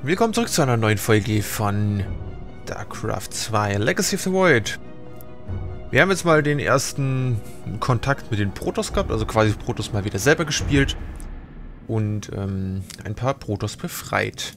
Willkommen zurück zu einer neuen Folge von StarCraft 2 Legacy of the Void. Wir haben jetzt mal den ersten Kontakt mit den Protoss gehabt, also quasi Protoss mal wieder selber gespielt und ein paar Protoss befreit.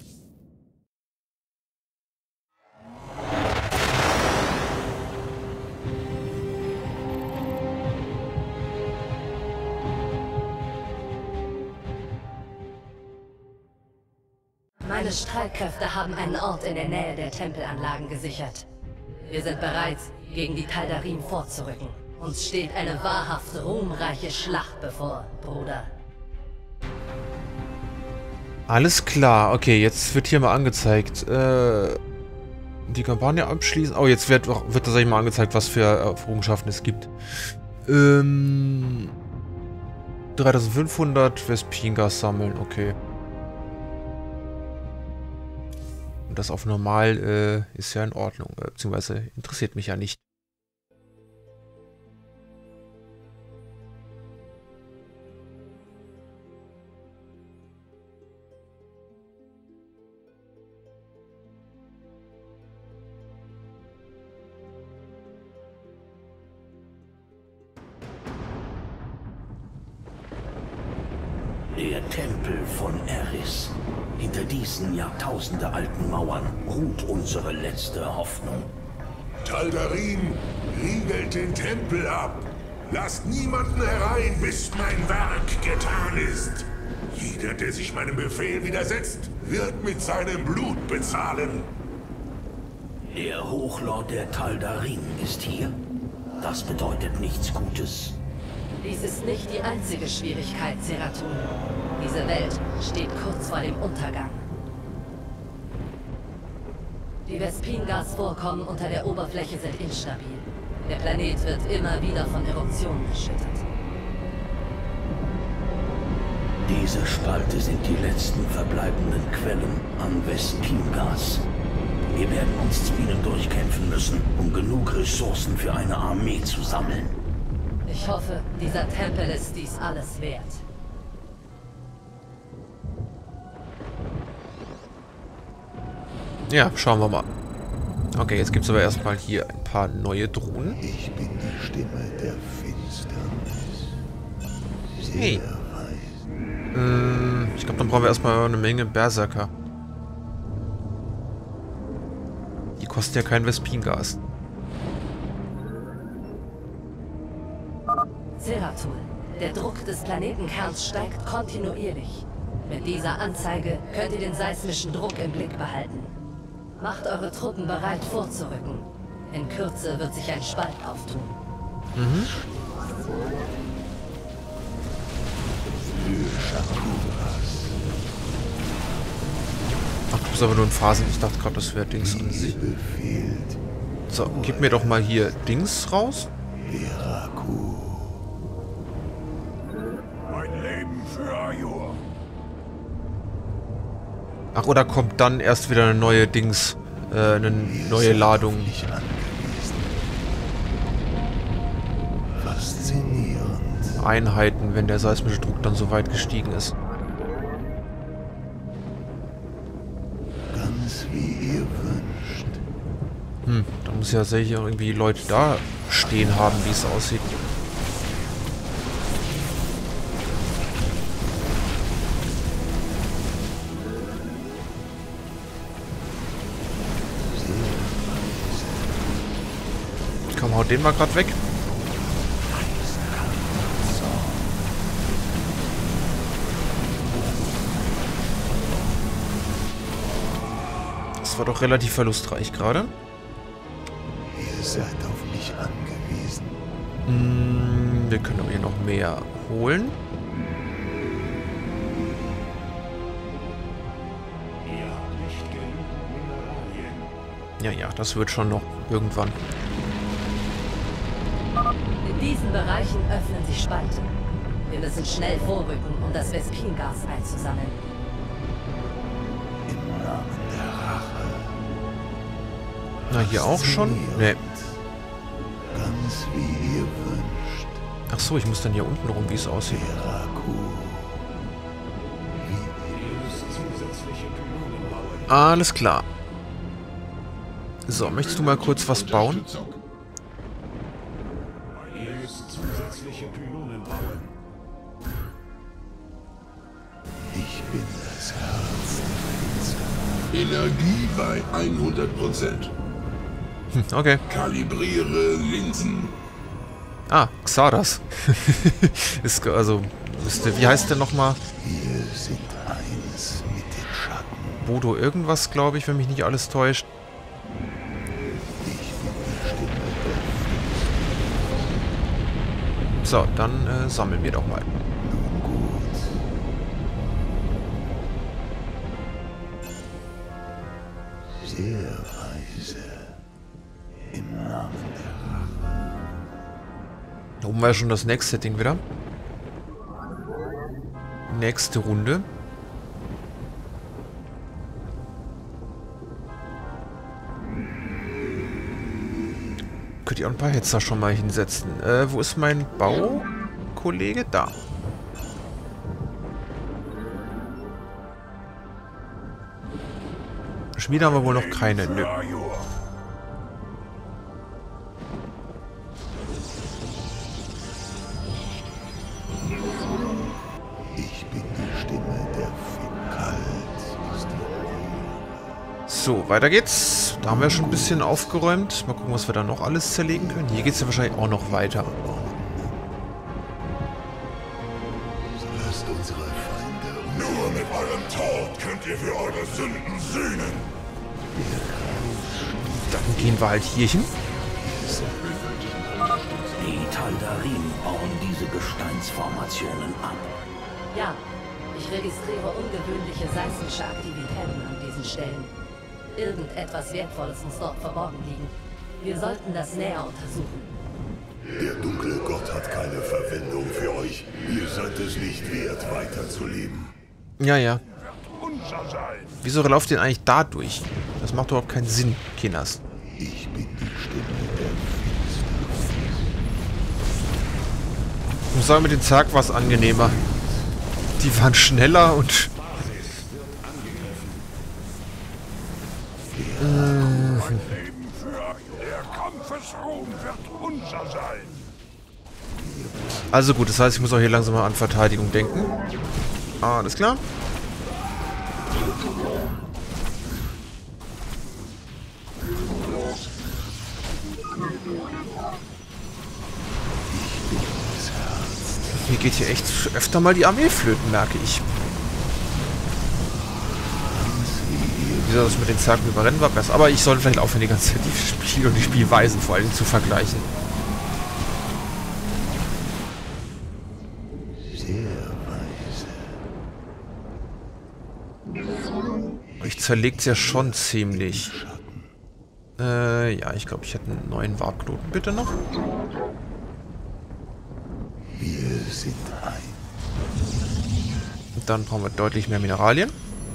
Meine Streitkräfte haben einen Ort in der Nähe der Tempelanlagen gesichert. Wir sind bereit, gegen die Taldarim vorzurücken. Uns steht eine wahrhaft ruhmreiche Schlacht bevor, Bruder. Alles klar, okay, jetzt wird hier mal angezeigt, die Kampagne abschließen. Oh, jetzt wird tatsächlich mal angezeigt, was für Errungenschaften es gibt. 3500 Vespingas sammeln, okay. Das auf normal ist ja in Ordnung, beziehungsweise interessiert mich ja nicht. Der Tempel von Eris. Hinter diesen jahrtausendealten Mauern ruht unsere letzte Hoffnung. Taldarim, riegelt den Tempel ab. Lasst niemanden herein, bis mein Werk getan ist. Jeder, der sich meinem Befehl widersetzt, wird mit seinem Blut bezahlen. Der Hochlord der Taldarim ist hier. Das bedeutet nichts Gutes. Dies ist nicht die einzige Schwierigkeit, Zeratul. Diese Welt steht kurz vor dem Untergang. Die Vespingas-Vorkommen unter der Oberfläche sind instabil. Der Planet wird immer wieder von Eruptionen erschüttert. Diese Spalte sind die letzten verbleibenden Quellen an Vespingas. Wir werden uns zu ihnen durchkämpfen müssen, um genug Ressourcen für eine Armee zu sammeln. Ich hoffe, dieser Tempel ist dies alles wert. Ja, schauen wir mal. Okay, jetzt gibt es aber erstmal hier ein paar neue Drohnen. Ich bin die Stimme der Finsternis. Hey. Ich glaube, dann brauchen wir erstmal eine Menge Berserker. Die kosten ja kein Vespingas. Zeratul, der Druck des Planetenkerns steigt kontinuierlich. Mit dieser Anzeige könnt ihr den seismischen Druck im Blick behalten. Macht eure Truppen bereit, vorzurücken. In Kürze wird sich ein Spalt auftun. Ach, du bist aber nur in Phasen. Ich dachte gerade, das wäre Dings an sich. So, gib mir doch mal hier Dings raus. Mein Leben für Ajur. Ach, oder kommt dann erst wieder eine neue Dings, eine neue Ladung. Faszinierend. Einheiten, wenn der seismische Druck dann so weit gestiegen ist. Ganz wie ihr wünscht. Da muss ja sicher irgendwie Leute da stehen haben, wie es aussieht. Komm, haut den mal gerade weg. Das war doch relativ verlustreich gerade. Ihr seid auf mich angewiesen. Wir können aber hier noch mehr holen. Ihr habt nicht genug Mineralien. Ja, das wird schon noch irgendwann. In diesen Bereichen öffnen sich Spalte. Wir müssen schnell vorrücken, um das Vespingas einzusammeln. Im Namen der Rache. Na, hier auch schon? Nee. Ganz wie ihr wünscht. Ach so, ich muss dann hier unten rum, wie es aussieht. Veraku. zusätzliche Pylonen bauen. Alles klar. So, möchtest du mal kurz was bauen? Ich bin das Herz der Winzer. Energie bei 100%. Okay. Kalibriere Linsen. Ah, Xardas. Ist, also, ist, wie heißt der nochmal? Wir sind eins mit den Schatten. Bodo irgendwas, glaube ich, wenn mich nicht alles täuscht. Ich bin die Stimme der So, dann sammeln wir doch mal. Nun gut. Sehr weise. Im Namen der Da oben war ja schon das nächste Setting wieder. Nächste Runde. Könnt ihr auch ein paar Hetzer schon mal hinsetzen. Wo ist mein Baukollege? Da. Schmiede haben wir wohl noch keine. Nö. Ich bin die Stimme der Kalt ist die. So, weiter geht's. Da haben wir schon ein bisschen aufgeräumt. Mal gucken, was wir da noch alles zerlegen können. Hier geht's ja wahrscheinlich auch noch weiter. Lasst unsere Feinde. Nur mit eurem Tod könnt ihr für eure Sünden sühnen. Dann gehen wir halt hier hin. Die Taldarim bauen diese Gesteinsformationen ab. Ja, ich registriere ungewöhnliche seismische Aktivitäten an diesen Stellen. Irgendetwas Wertvolles muss dort verborgen liegen. Wir sollten das näher untersuchen. Der dunkle Gott hat keine Verwendung für euch. Ihr seid es nicht wert, weiterzuleben. Ja, ja. Wieso lauft ihr eigentlich da durch? Das macht überhaupt keinen Sinn, Kinders. Ich bin die Stimme der Ich muss sagen, mit den Zerg war es angenehmer. Die waren schneller und... Also gut, das heißt, ich muss auch hier langsam mal an Verteidigung denken. Alles klar. Mir geht hier echt öfter mal die Armee flöten, merke ich. Wieso das mit den Zergen überrennen war besser. Aber ich sollte vielleicht aufhören, die ganze Zeit die Spiele und die Spielweisen vor allem zu vergleichen. Sehr weise. Euch zerlegt es ja schon ziemlich. Ja, ich glaube, ich hätte einen neuen Warpknoten. Bitte noch. Wir sind ein. Und dann brauchen wir deutlich mehr Mineralien.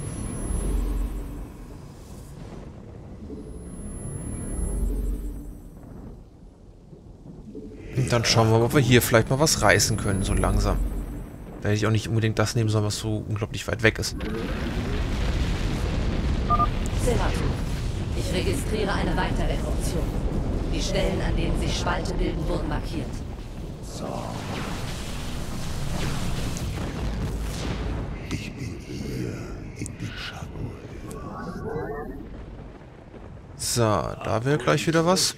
Und dann schauen wir mal, ob wir hier vielleicht mal was reißen können, so langsam. Da hätte ich auch nicht unbedingt das nehmen sollen, was so unglaublich weit weg ist. Seratu, ich registriere eine weitere Eruption. Die Stellen, an denen sich Spalte bilden, wurden markiert. So. Ich bin hier in den Schatten. So, da wäre gleich wieder was.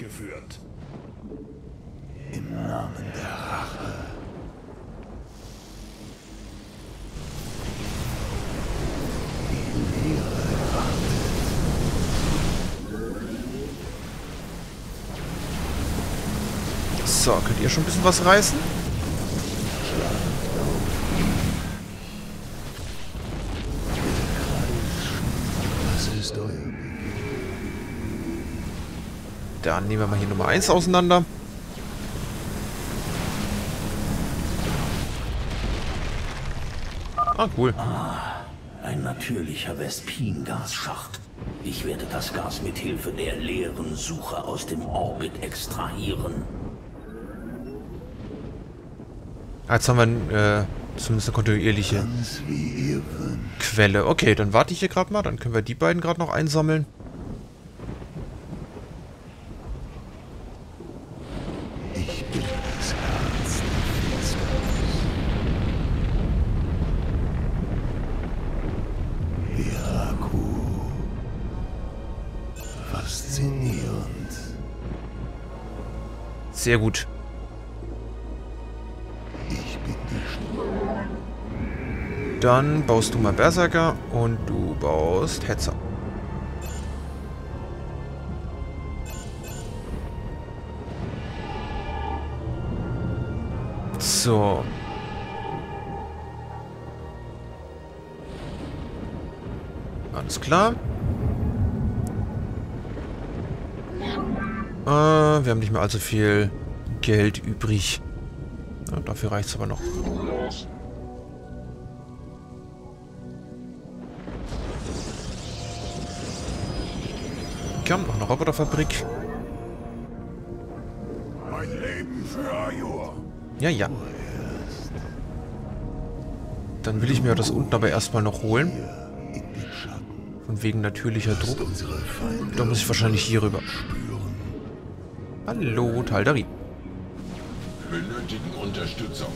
Im Namen der Rache. Die Leere wartet. So, könnt ihr schon ein bisschen was reißen? Das ist euer Beginn. Dann nehmen wir mal hier Nummer 1 auseinander. Ah, cool. Ein natürlicher Vespin-Gasschacht. Ich werde das Gas mit Hilfe der leeren Suche aus dem Orbit extrahieren. Jetzt haben wir Zumindest eine kontinuierliche Ganz wie ihr wünscht. Quelle. Okay, dann warte ich hier gerade mal. Dann können wir die beiden gerade noch einsammeln. Ich bin das Herz der Finsternis. Heraku. Faszinierend. Sehr gut. Ich bin gestorben. Dann baust du mal Berserker und du baust Hetzer. So. Alles klar. Wir haben nicht mehr allzu viel Geld übrig. Ja, dafür reicht es aber noch. Komm, noch eine Roboterfabrik. Mein Leben für Ajur. Ja, ja. Dann will ich mir das unten aber erstmal noch holen. Von wegen natürlicher Druck. Da muss ich wahrscheinlich hier rüber. Hallo, Taldarin. Benötigen Unterstützung.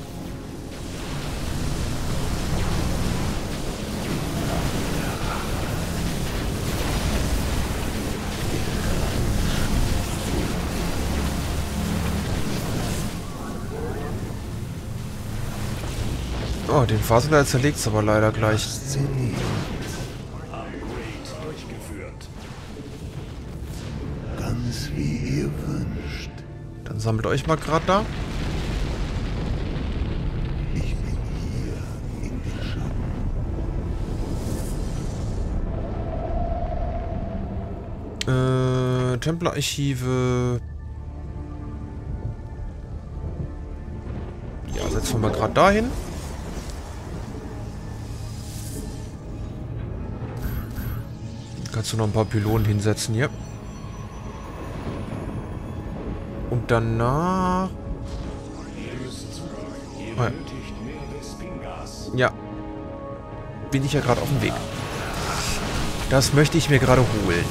Oh, den Phasenleiter zerlegt es aber leider gleich. Durchgeführt. Ganz wie ihr wünscht. Dann sammelt euch mal gerade da. Ich bin hier in den Schatten. Templerarchive. Ja, setzen wir mal gerade dahin. Kannst du noch ein paar Pylonen hinsetzen hier. Und danach... Oh ja. Bin ich ja gerade auf dem Weg. Das möchte ich mir gerade holen.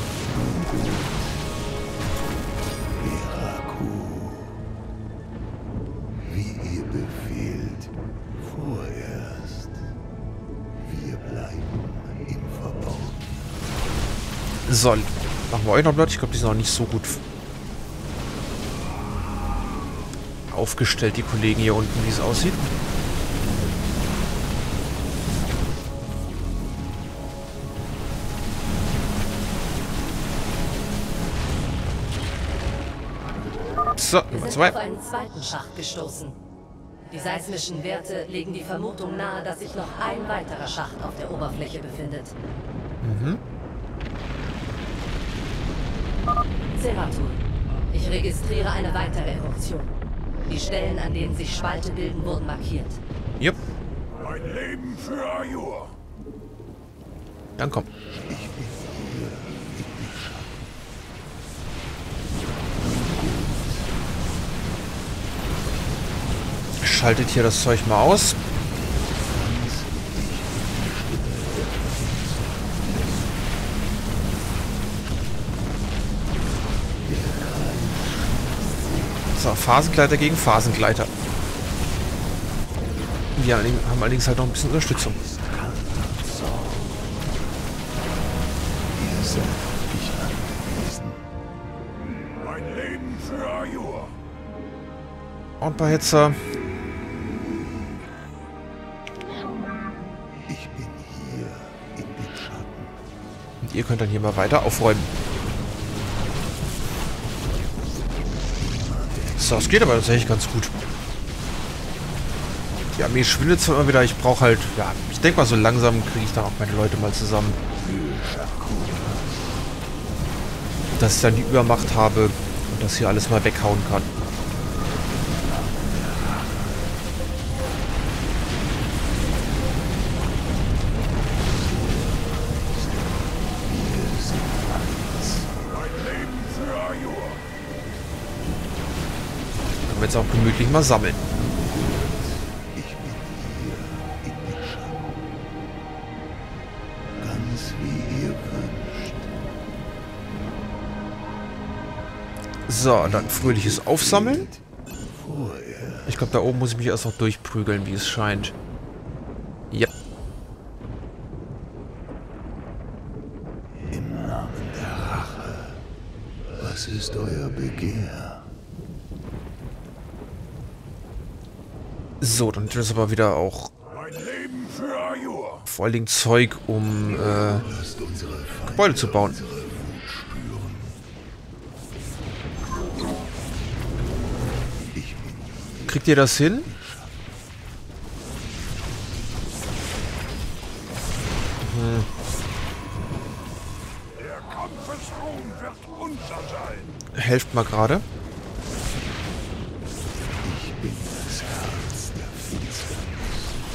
Heraku. Wie ihr befehlt. Vorerst. Wir bleiben im Verborgenen. So, machen wir euch noch Blatt. Ich glaube, die sind noch nicht so gut aufgestellt, die Kollegen hier unten, wie es aussieht. So, Wir Nummer sind 2. auf einen zweiten Schacht gestoßen. Die seismischen Werte legen die Vermutung nahe, dass sich noch ein weiterer Schacht auf der Oberfläche befindet. Zeratul, ich registriere eine weitere Eruption. Die Stellen, an denen sich Spalte bilden, wurden markiert. Jupp, Mein Leben für Ajur. dann komm. Schaltet hier das Zeug mal aus. So, Phasengleiter gegen Phasengleiter. Wir haben allerdings halt noch ein bisschen Unterstützung. Ihr seid mich angewiesen. Mein Leben für Ajur. Und bei Hetzer. Ich bin hier in den Schatten. Und ihr könnt dann hier mal weiter aufräumen. So, es geht aber tatsächlich ganz gut. Die Armee schwindet zwar immer wieder, ich brauche halt, ja, ich denke mal, so langsam kriege ich dann auch meine Leute mal zusammen. Dass ich dann die Übermacht habe und das hier alles mal weghauen kann. Mein Leben für Ajur. Können wir jetzt auch gemütlich mal sammeln. Ich bin hier So, dann fröhliches Aufsammeln. Ich glaube, da oben muss ich mich erst noch durchprügeln, wie es scheint. Ja. Im Namen der Rache. Was ist euer Begehr? So, dann ist das aber wieder auch Mein Leben für Ajur. vor allen Dingen Zeug, um Gebäude zu bauen. Kriegt ihr das hin? Der Kampfesruhm wird unser sein. Helft mal gerade. Ich bin das Herz der Finsternis.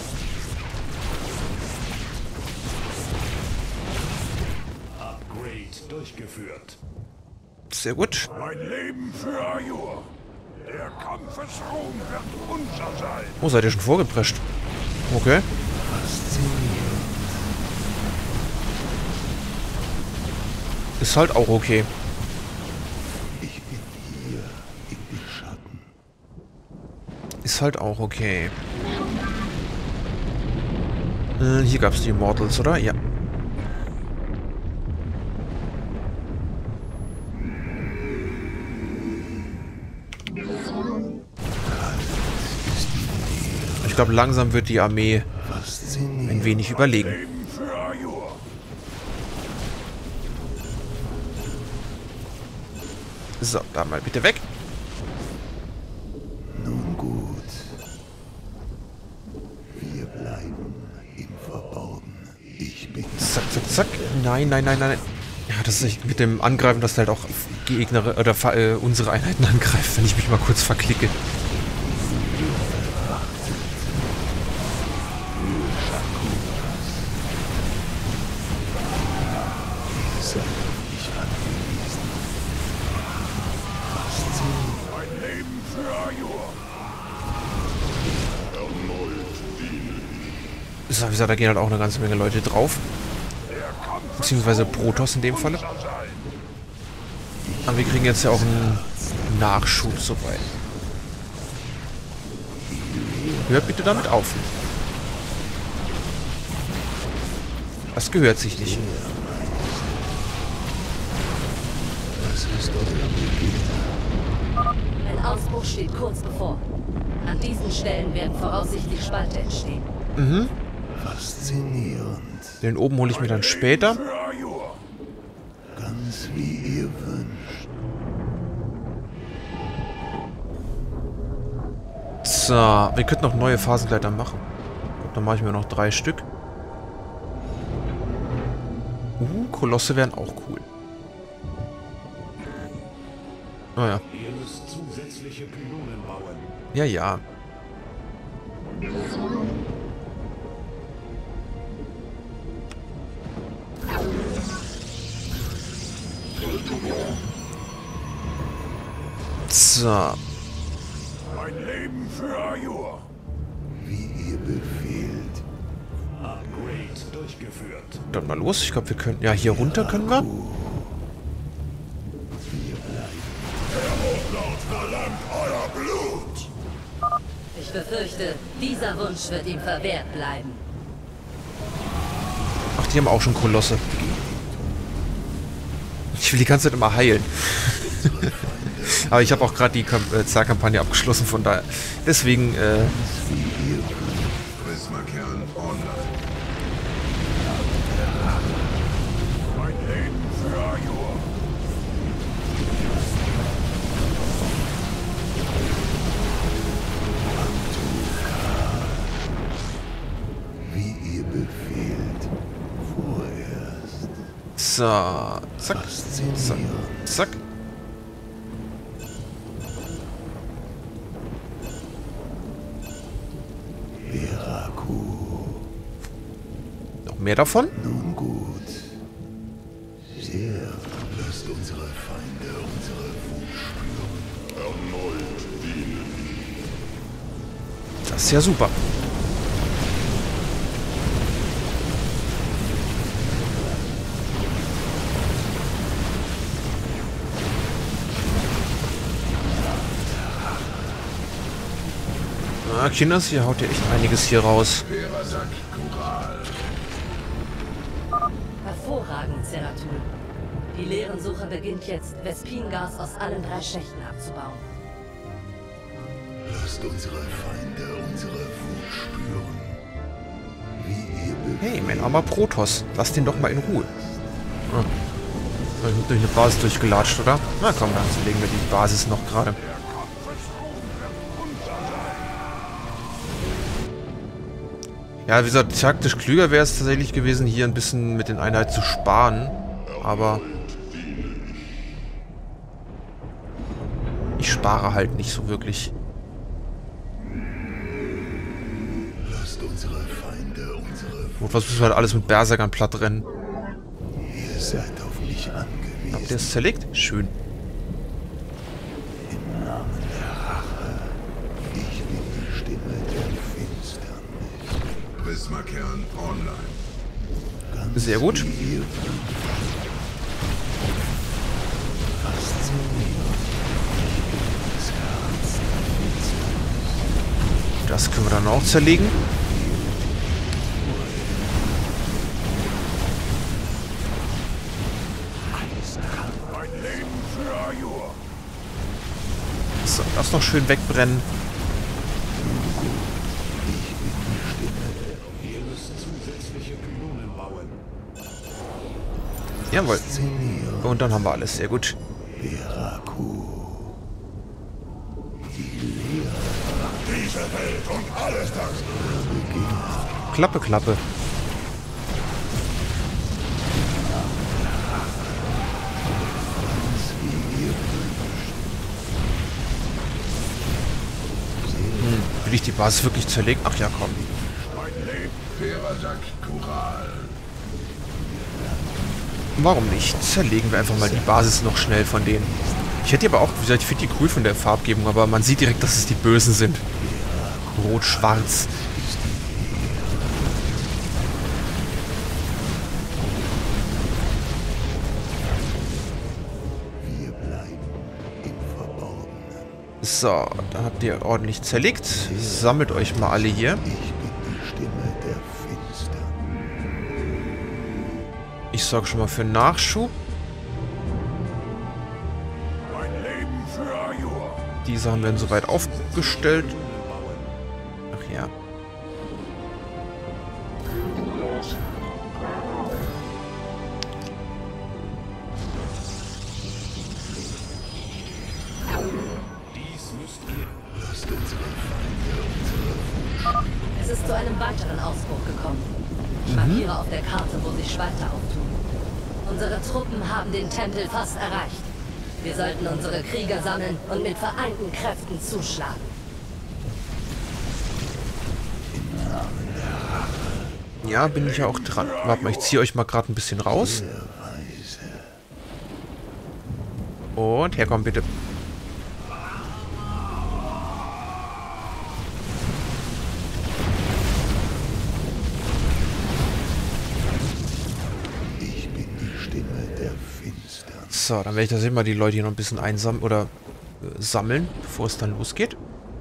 Upgrade durchgeführt. Sehr gut. Mein Leben für Ajur. Der Kampfesruhm wird unser sein. Oh, seid ihr schon vorgeprescht? Okay. Ist halt auch okay. Ich bin hier in den Schatten. Ist halt auch okay. Hier gab es die Immortals, oder? Ja. Ich glaube, langsam wird die Armee ein wenig überlegen. Leben für Ajur. So, da mal bitte weg. Nun gut. Wir bleiben im Verborgenen. Ich bin Zack, zack, zack. Nein, nein, nein, nein. Ja, das ist nicht mit dem Angreifen, dass halt auch Gegner oder unsere Einheiten angreift, wenn ich mich mal kurz verklicke. Mein Leben für Ajur. So, wie gesagt, da gehen halt auch eine ganze Menge Leute drauf. Beziehungsweise Protoss in dem Falle. Aber wir kriegen jetzt ja auch einen Nachschub soweit. Hört bitte damit auf. Das gehört sich nicht. Ein Ausbruch steht kurz bevor. An diesen Stellen werden voraussichtlich Spalte entstehen. faszinierend. Den oben hole ich mir dann später. Für Ajur. Ganz wie ihr wünscht. So, wir könnten noch neue Phasengleiter machen. Dann mache ich mir noch 3 Stück. Kolosse wären auch cool. Naja. Ihr müsst zusätzliche Pylonen bauen. Ja, ja. So. Mein Leben für Ajur. Wie ihr befehlt. Upgrade durchgeführt. Dann mal los. Ich glaube, wir können... Ja, hier runter können wir. Hochlaut verlangt euer Blut. Ich befürchte, dieser Wunsch wird ihm verwehrt bleiben. Ach, die haben auch schon Kolosse. Ich will die ganze Zeit immer heilen. Aber ich habe auch gerade die Zerkampagne abgeschlossen, von daher. Deswegen, Prismakern online. Mein Leben für Ajur. Wie ihr befehlt. Vorerst. so. Zack. Zack. Zack. Veraku. Noch mehr davon? Nun gut. Sehr. Lasst unsere Feinde unsere Wut spüren. Erneut dienen. Das ist ja super. Ah, Kinders, hier haut ja echt einiges hier raus. Hervorragend, Zeratul. Die Leerensuche beginnt jetzt, Vespingas aus allen 3 Schächten abzubauen. Lasst unsere Feinde unsere Wut spüren. Wie ihr Hey, mein armer Protoss. Lass den doch mal in Ruhe. Ah. Durch eine Basis durchgelatscht, oder? Na komm, dann zerlegen wir die Basis noch gerade. Ja, wie gesagt, taktisch klüger wäre es tatsächlich gewesen, hier ein bisschen mit den Einheiten zu sparen. Aber ich spare halt nicht so wirklich. Lasst unsere Feinde unsere Wut. Und was müssen wir halt alles mit Berserkern platt rennen? Ihr seid auf mich angewiesen. Habt ihr es zerlegt? Schön. Im Namen der Rache. Ich bin die Stimme der Finsternis. Prisma-Kern online. Ganz Sehr gut. wie ihr Das können wir dann auch zerlegen. So, das noch schön wegbrennen. Jawohl. Und dann haben wir alles. Sehr gut. diese Welt und alles das. Klappe, Klappe. Will ich die Basis wirklich zerlegen? Ach ja, komm. Warum nicht? Zerlegen wir einfach mal die Basis noch schnell von denen. Ich hätte aber auch, wie gesagt, ich finde die cool von der Farbgebung, aber man sieht direkt, dass es die Bösen sind. Rot-Schwarz. So, da habt ihr ordentlich zerlegt. Sammelt euch mal alle hier. Ich sorge schon mal für Nachschub. Die Sachen werden soweit aufgestellt. Ach ja. Es ist zu einem weiteren Ausbruch gekommen. Ich markiere auf der Karte, wo sich Spalter auftun. Unsere Truppen haben den Tempel fast erreicht. Wir sollten unsere Krieger sammeln und mit vereinten Kräften zuschlagen. Ja, bin ich ja auch dran. Warte mal, ich ziehe euch mal gerade ein bisschen raus. Und herkommen bitte. So, dann werde ich das immer die Leute hier noch ein bisschen einsammeln oder sammeln, bevor es dann losgeht.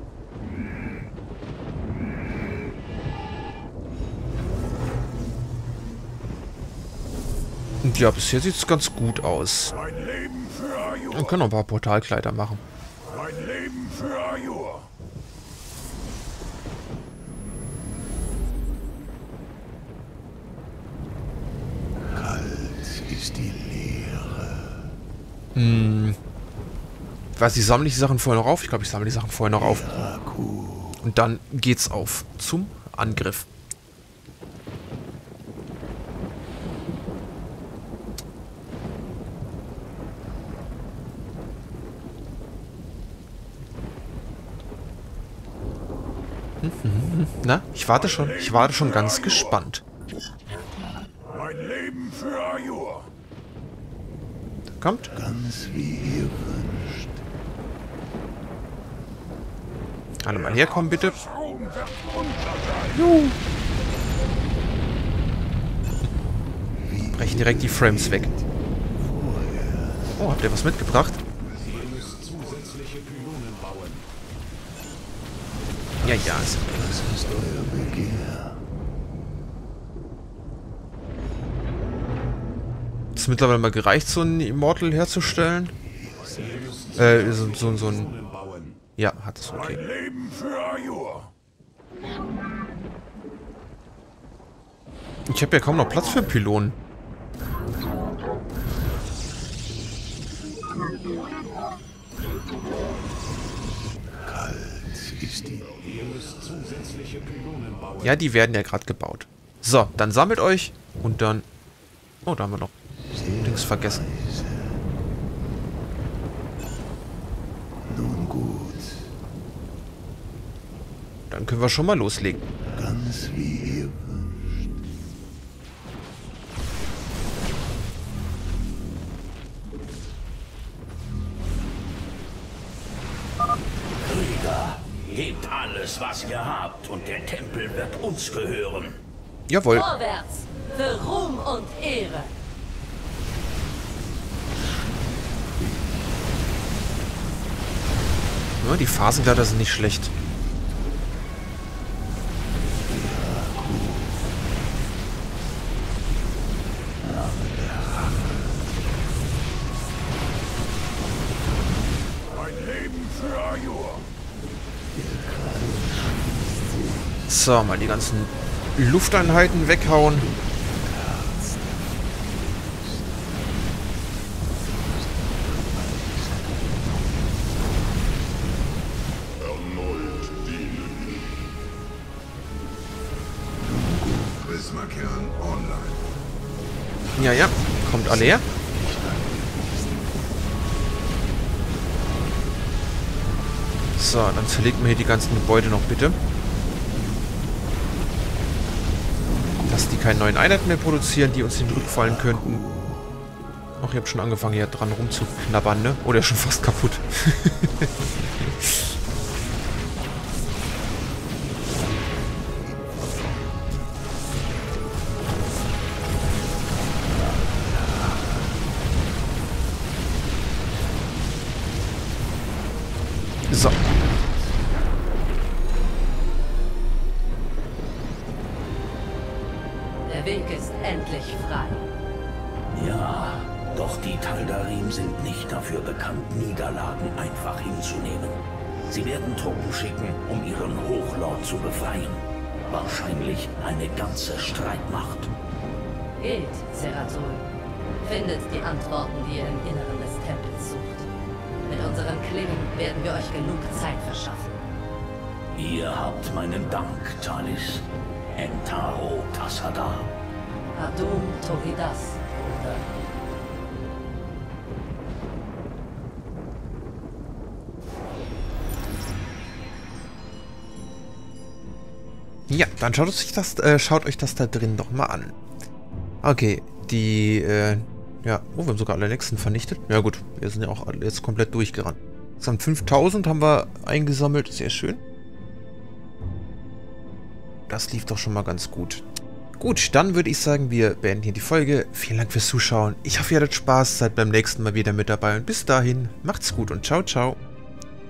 Und ja, bisher sieht es ganz gut aus. Wir können noch ein paar Portalkleider machen. Mein Leben für Ajur. Kalt ist die Leere. Weiß ich, sammle ich die Sachen vorher noch auf? Ich glaube, ich sammle die Sachen vorher noch auf. Und dann geht's auf zum Angriff. Na, ich warte schon ganz gespannt. Mein Leben für Ajur. Kommt. Ganz wie ihr wünscht. Alle mal herkommen, bitte. Brechen direkt die Frames weg. Oh, habt ihr was mitgebracht? Ja, ja. Das ist euer Begehr. Ist mittlerweile mal gereicht, so ein Immortal herzustellen? So ein... Ja, hat es, okay. Ein Leben für Ajur. Ich habe ja kaum noch Platz für Pylonen. Kalt ist die... Ja, die werden ja gerade gebaut. So, dann sammelt euch und dann... Oh, da haben wir noch Dings vergessen. Nun gut. Dann können wir schon mal loslegen. Ganz wie ihr wünscht. Krieger, hebt alles, was ihr habt, und der Tempel wird uns gehören. Jawohl. Vorwärts! Für Ruhm und Ehre! Ja, die Phasengleiter sind nicht schlecht. Ein Leben für Ajur. So, mal die ganzen Lufteinheiten weghauen. Erneut dienen. Prismakern online. Ja, ja. Kommt alle her. So, dann zerlegt mir hier die ganzen Gebäude noch bitte. Dass die keine neuen Einheiten mehr produzieren, die uns in den Rücken fallen könnten. Ach, ich habe schon angefangen hier dran rumzuknabbern, ne? Oh, der ist schon fast kaputt. So. Der Weg ist endlich frei. Ja, doch die Taldarim sind nicht dafür bekannt, Niederlagen einfach hinzunehmen. Sie werden Truppen schicken, um ihren Hochlord zu befreien. Wahrscheinlich eine ganze Streitmacht. Geht, Zeratul. Findet die Antworten, die ihr im Inneren des Tempels sucht. Mit unseren Klingen werden wir euch genug Zeit verschaffen. Ihr habt meinen Dank, Talis. Entaro Tassada. Adum Toridas, Bruder. Ja, dann schaut euch das da drin doch mal an. Okay, ja, oh, wir haben sogar alle Nächsten vernichtet. Ja gut, wir sind ja auch jetzt komplett durchgerannt. Insgesamt 5000 haben wir eingesammelt, sehr schön. Das lief doch schon mal ganz gut. Gut, dann würde ich sagen, wir beenden hier die Folge. Vielen Dank fürs Zuschauen. Ich hoffe, ihr hattet Spaß, seid beim nächsten Mal wieder mit dabei. Und bis dahin, macht's gut und ciao, ciao.